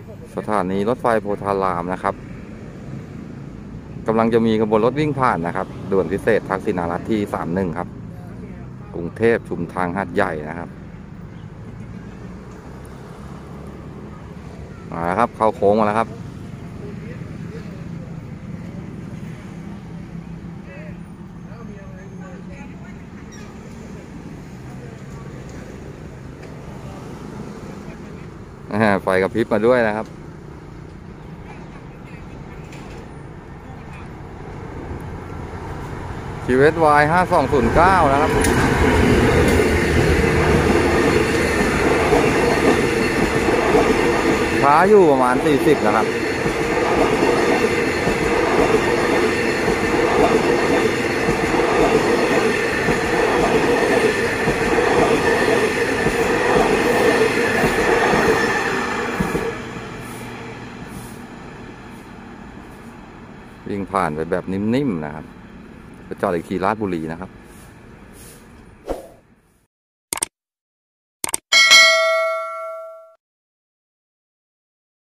สถานีรถไฟโพธารามนะครับกำลังจะมีขบวนรถวิ่งผ่านนะครับด่วนพิเศษทักษิณารัตน์ที่31ครับกรุงเทพชุมทางหาดใหญ่นะครับมาแล้วครับเข้าโค้งมาแล้วครับไฟกระพริบมาด้วยนะครับชีวิตวาย5209นะครับช้าอยู่ประมาณ40นะครับวิ่งผ่านไปแบบนิ่มๆนะครับไปจอดอีกทีราชบุรีนะครับ